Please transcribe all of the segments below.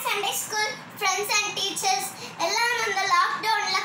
Sunday school friends and teachers எல்லாம் அந்த லாக்டவுன்ல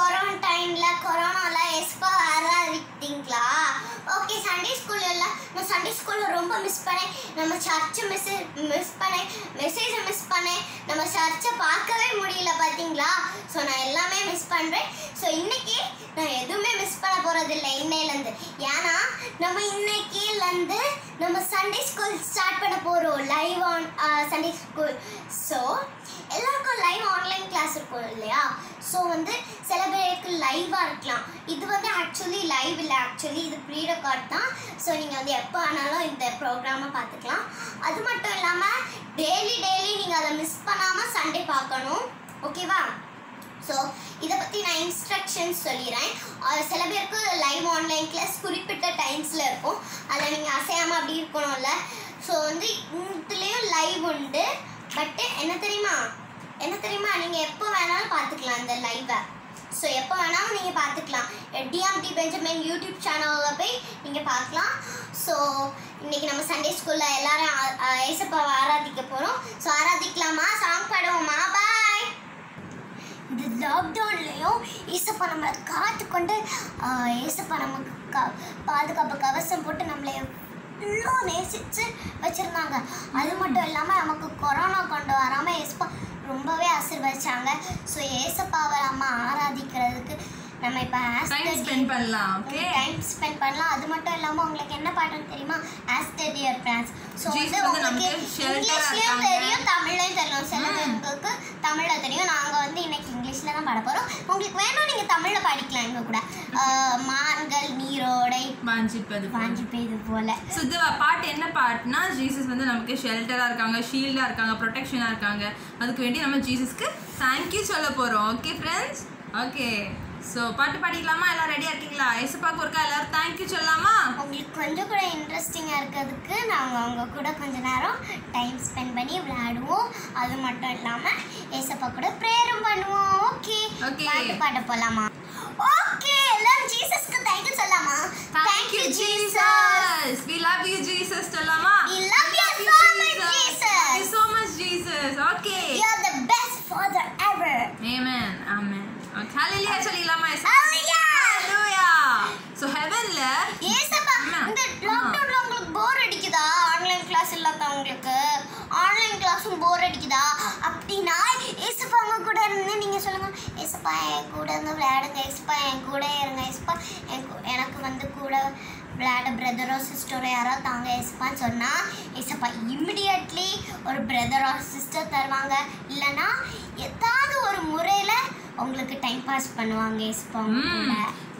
கொரோனால எஸ்பா ஆராதிட்டீங்களா? ஓகே, சண்டே ஸ்கூல் எல்லாம் நான் சண்டே ஸ்கூல்ல ரொம்ப மிஸ் பண்ணேன். நம்ம சர்ச்சை மிஸ் பண்ணேன், மெசேஜை மிஸ் பண்ணேன், நம்ம சர்ச்சை பார்க்கவே முடியல பார்த்தீங்களா? ஸோ நான் எல்லாமே மிஸ் பண்ணுறேன். ஸோ இன்னைக்கு நான் எதுவுமே மிஸ் பண்ண போகிறதில்லை இன்னையிலேருந்து. ஏன்னா நம்ம இன்னைக்கிலேருந்து நம்ம சண்டே ஸ்கூல் ஸ்டார்ட் பண்ண போகிறோம், live on Sunday school. So எல்லாருக்கும் லைவ் ஆன்லைன் கிளாஸ் இருக்கும் இல்லையா? ஸோ வந்து சில பேருக்கு லைவாக இருக்கலாம். இது வந்து ஆக்சுவலி லைவ் இல்லை, ஆக்சுவலி இது ப்ரீ ரெக்கார்ட் தான். ஸோ நீங்கள் வந்து எப்போ ஆனாலும் இந்த ப்ரோக்ராமை பார்த்துக்கலாம். அது மட்டும் இல்லாமல் டெய்லி நீங்கள் அதை மிஸ் பண்ணாமல் சண்டே பார்க்கணும், ஓகேவா? ஸோ இதை பற்றி நான் இன்ஸ்ட்ரக்ஷன்ஸ் சொல்லிடுறேன். சில பேருக்கு லைவ் ஆன்லைன் கிளாஸ் குறிப்பிட்ட டைம்ஸில் இருக்கும், அதில் நீங்கள் அசையாமல் அப்படி இருக்கணும்ல. ஸோ வந்து இதுலேயும் லைவ் உண்டு. பட்டு என்ன தெரியுமா நீங்கள் எப்போ வேணாலும் பார்த்துக்கலாம் இந்த லைவை. ஸோ எப்போ வேணாலும் நீங்கள் பார்த்துக்கலாம். டிஎம்டி பெஞ்சமின் யூடியூப் சேனலில் போய் நீங்கள் பார்க்கலாம். ஸோ இன்றைக்கி நம்ம சண்டே ஸ்கூலில் எல்லோரும் ஏசப்பாவை ஆராதிக்க போகிறோம். ஸோ ஆராதிக்கலாமா? சாங் பாடுவோமா? பாய். இந்த லாக்டவுன்லேயும் ஏசப்பா நம்மளை காத்துக்கொண்டு ஏசப்பா நமக்கு பாதுகாப்பு கவசம் போட்டு நம்மளை எவ்வளோ நேசித்து வச்சுருந்தாங்க. அது மட்டும் இல்லாமல் நமக்கு கொரோனா கொண்டு வராமல் ஏசப்பா ரொம்பவே ஆசீர்வதிச்சாங்க. ஸோ ஏசப்பாவை நம்ம ஆராதிக்கிறதுக்கு நம்ம இப்போ டைம் ஸ்பெண்ட் பண்ணலாம். அது மட்டும் இல்லாமல் உங்களுக்கு என்ன பாட்டுன்னு தெரியுமா? As the deer pants. So வந்து உங்களுக்கு இங்கிலீஷ்லேயும் தெரியும், தமிழ்லையும் தெரியும். சில பேருக்கு தமிழில் தெரியும். நாங்கள் வந்து இன்னைக்கு இங்கிலீஷில் தான் பாட போகிறோம். உங்களுக்கு வேணும் நீங்கள் தமிழில் பாடிக்கலாம் எங்கள் கூட. மான்கள் நீரோடை வாஞ்சி பெய்து போல. ஸோ இது பாட்டு என்ன பாட்டுனா, ஜீசஸ் வந்து நமக்கு ஷெல்டராக இருக்காங்க, ஷீல்டாக இருக்காங்க, ப்ரொடெக்ஷனாக இருக்காங்க. அதுக்கு வேண்டி நம்ம ஜீசஸ்க்கு தேங்க்யூ சொல்ல போகிறோம். Okay friends, okay. ஸோ பாட்டு பாடிக்கலாமா? எல்லாம் ரெடியாக இருக்கீங்களா? ஏசப்பாக்கு ஒருக்கா எல்லோரும் தேங்க்யூ சொல்லலாமா? உங்களுக்கு கொஞ்சம் கூட இன்ட்ரெஸ்டிங்காக இருக்கிறதுக்கு நாங்கள் அவங்க கூட கொஞ்சம் நேரம் டைம் ஸ்பெண்ட் பண்ணி விளையாடுவோம். அது மட்டும் இல்லாமல் ஏசப்பா கூட ப்ரேயரும் பண்ணுவோம். ஓகே, பாட்டு பாட போகலாமா? ஓகே, எல்லாரும் ஜீசஸ்க்கு தேங்க்யூ சொல்லலாமா? Thank you Jesus, we love you Jesus சொல்லலாமா? We love you so much Jesus. Thank you so much Jesus. Okay, you are the best father ever. Amen, amen. Okay, hallelujah சொல்லலாமா? Hallelujah. So heavenல ஏசப்பா இந்த லாக்டவுன்ல உங்களுக்கு போர் அடிக்குதா? Online class இல்லாதவங்களுக்கு online கிளாஸும் போர் அடிக்குதா? அப்படின்னா ஏசப்பா அவங்க கூட இருந்து நீங்கள் சொல்லுங்கள், ஏசப்பா என் கூட இருந்து விளையாடுங்க, ஏசப்பா என் கூட இருங்க, ஏசப்பா எனக்கு வந்து கூட விளையாட பிரதரோ சிஸ்டரோ யாரோ தாங்க ஏசப்பான்னு சொன்னால் ஏசப்பா இம்மிடியட்லி ஒரு பிரதரோ சிஸ்டர் தருவாங்க. இல்லைன்னா ஏதாவது ஒரு முறையில் உங்களுக்கு டைம் பாஸ் பண்ணுவாங்க ஏசப்பா கூட.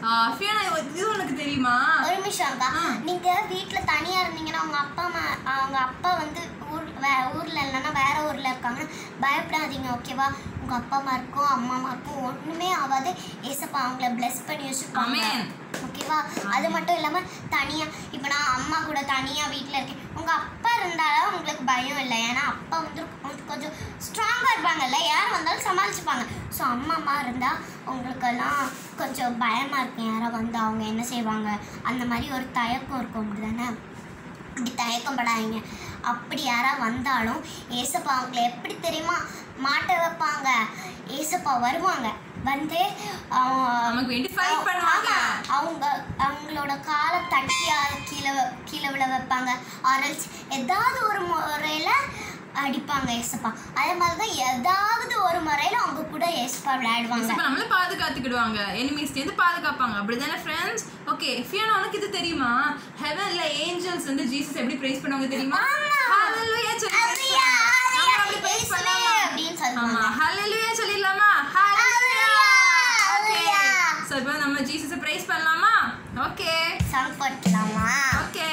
இது உனக்கு தெரியுமா? ஒரு நிமிஷம் அக்கா, நீங்கள் வீட்டில் தனியாக இருந்தீங்கன்னா அவங்க அப்பா வந்து ஊரில் இல்லைன்னா வேற ஊரில் இருக்காங்க, பயப்படாதீங்க, ஓகேவா? உங்கள் அப்பா அம்மாருக்கும் அம்மா அம்மாருக்கும் ஒன்றுமே ஆகாது. ஏசப்பா அவங்கள பிளஸ் பண்ணி வச்சுருப்பாங்க, ஓகேவா? அது மட்டும் இல்லாமல் தனியாக இப்போ நான் அம்மா கூட தனியாக வீட்டில் இருக்கேன், உங்கள் அப்பா இருந்தாலும் உங்களுக்கு பயம் இல்லை. ஏன்னா அப்பா வந்து கொஞ்சம் ஸ்ட்ராங்காக இருப்பாங்கல்ல, யார் வந்தாலும் சமாளிச்சுப்பாங்க. ஸோ அம்மா இருந்தால் உங்களுக்கெல்லாம் கொஞ்சம் பயமாக இருக்கும், யாராவது வந்து அவங்க என்ன செய்வாங்க, அந்த மாதிரி ஒரு தயக்கம் இருக்கும், அப்படி தானே? அப்படி தயக்கப்படாதீங்க. அப்படி யாராவது வந்தாலும் ஏசப்பா அவங்கள எப்படி தெரியுமா மாட்ட வைப்பாங்க. ஏசப்பா வருவாங்க, வந்து அவங்களோட காலை தட்டியா கீழே விழ வைப்பாங்க, ஆரல்ஸ் ஏதாவது ஒரு முறையில் அடிப்பாங்க ஏசப்பா. அதே மாதிரி தான் ஏதாவது ஒரு முறையில் அவங்க கூட ஏசப்பா விளையாடுவாங்க, நம்மள பாதுகாத்துக்கிடுவாங்க, எனிமீஸ்லேருந்து பாதுகாப்பாங்க, அப்படிதானே ஃப்ரெண்ட்ஸ்? ஓகே, ஃபியானா உனக்கு இது தெரியுமா? ஹெவன்ல ஏஞ்சல்ஸ் வந்து ஜீசஸ் எப்படி பிரைஸ் பண்ணுவாங்க தெரியுமா? ஹalleluya சொல்லுங்க. நம்ம அப்படி பிரைஸ் பண்ணலாமா அப்படினு சொல்லுவாங்க. ஹalleluya சொல்லிடலாமா? ஹalleluya. ஓகே, சோ இப்போ நம்ம ஜீசஸை பிரைஸ் பண்ணலாமா? ஓகே, சாங் பாடலாமா? Okay,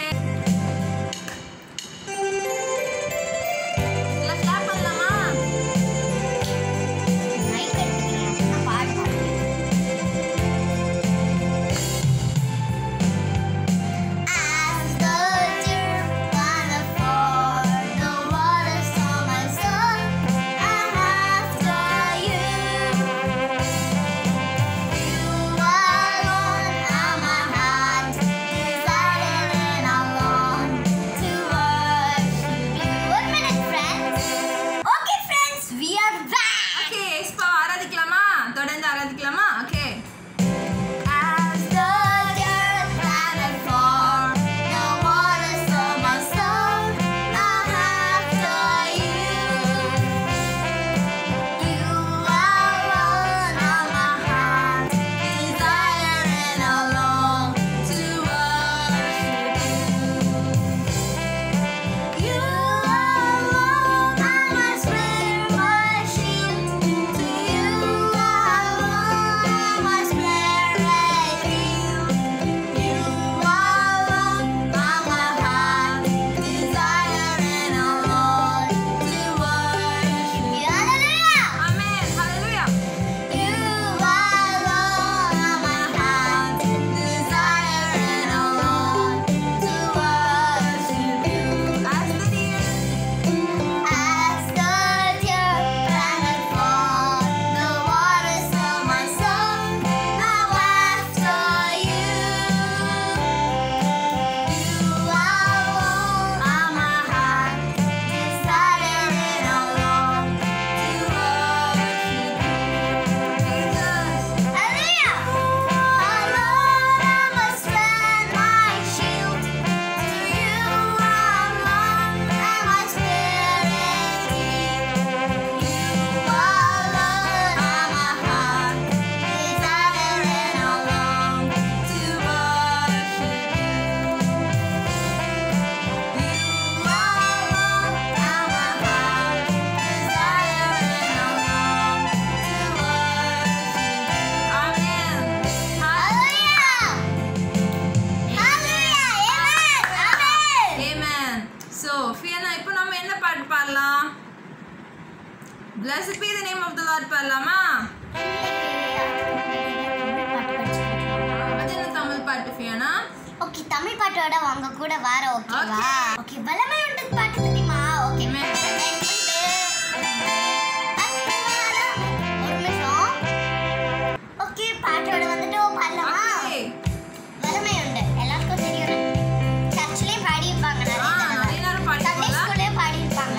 Blessed be the name of the Lord பாடலாமா? அது என்ன தமிழ் பாட்டு ஃபியானா? ஓகே தமிழ் பாட்டோட வாங்க கூட வர ஓகேவா? ஓகே வல்லமை உண்டு பாட்டு தெரியுமா? ஓகே ஒரு நிமிஷம். ஓகே பாட்டோட வந்துட்டு பாடலாமா? வல்லமை உண்டு எல்லாருக்கும் தெரியும். சர்ச்சிலே பாடி இருப்பாங்க நிறைய நேரம் பாடி ஸ்கூல்லே பாடி இருப்பாங்க.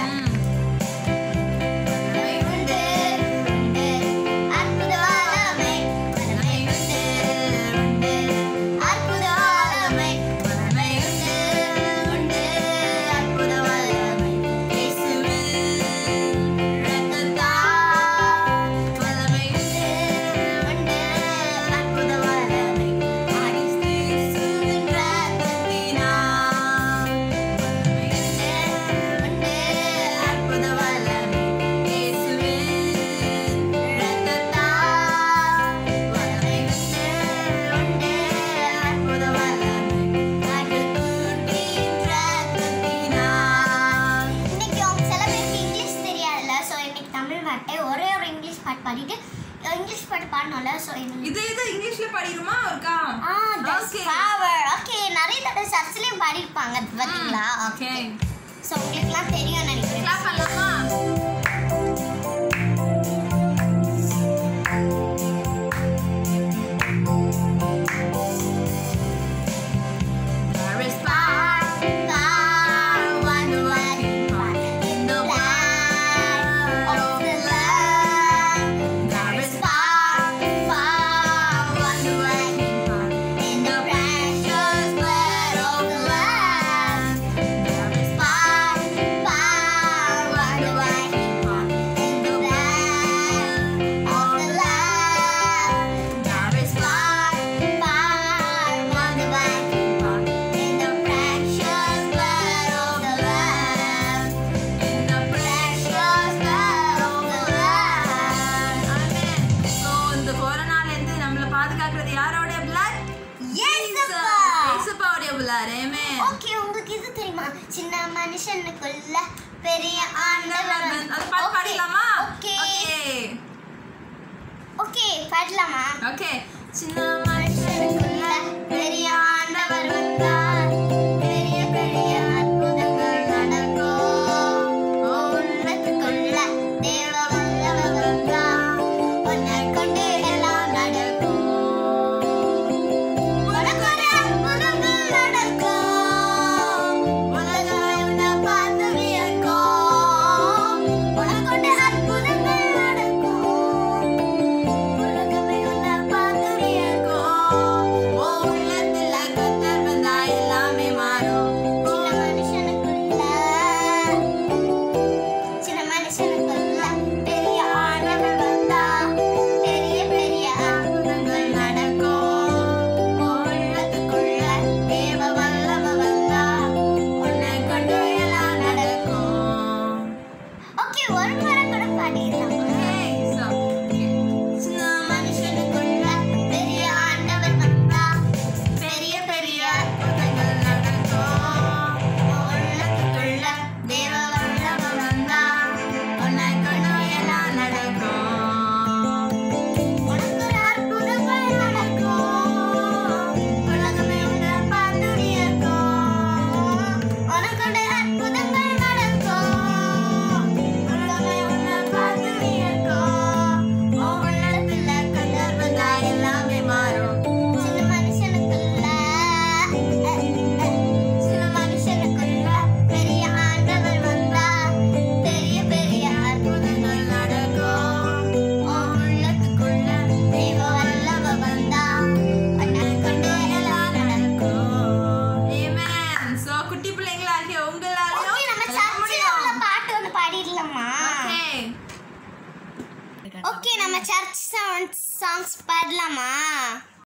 இங்கிலீஷ் பாட்டு பாடணும்ல சோ இது இங்கிலீஷ்ல பாடிருமா ஒருக்கா ஓகே பவர் ஓகே நிறைய தடவை சர்ச்சிலே பாடி இருப்பாங்க பாத்தீங்களா ஓகே சோ உங்களுக்குலாம் தெரியும் நினைக்கிறேன் கிளாப் பண்ணலாமா ஓகே உங்களுக்கு இது தெரியுமா சின்ன மனுஷனுக்குள்ள பெரிய ஆண்டவர் அது பாட்டு பாடலாமா ஓகே ஓகே பாடலாமா ஓகே சின்ன மனுஷனுக்குள்ள பெரிய ஆண்டவர் வந்தார் பெரிய பெரிய அற்புதங்கள் நடக்கும் உள்ளத்துக்குள்ள தேவ வல்லவர் வந்தார் உன்னை கொண்டு எல்லாம் நடக்கும் ஓகே நம்ம சர்ச் சாங்ஸ் பாடலாமா